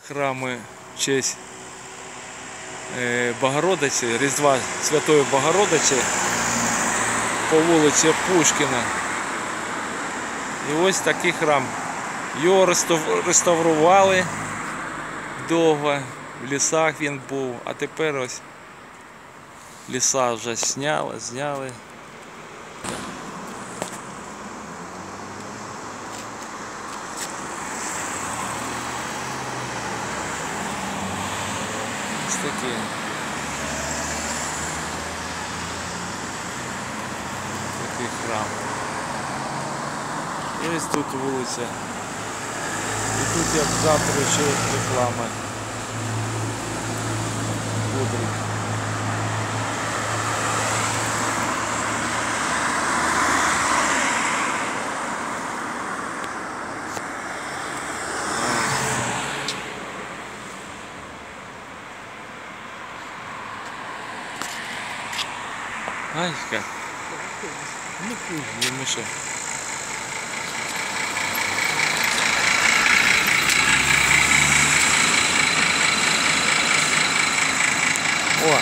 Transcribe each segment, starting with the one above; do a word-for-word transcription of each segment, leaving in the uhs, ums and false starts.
храми в честь Богородиці, Різдва Святої Богородиці по вулиці Пушкіна. І ось такий храм. Його реставрували довго, в лісах він був, а тепер ось ліса вже зняли, зняли. Ось такі. Такий храм. І ось тут вулиця. І тут як завтра ще реклама. Кудрик. Ай, как. Ну пусть не мешай. О!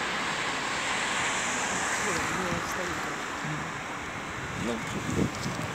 Ну,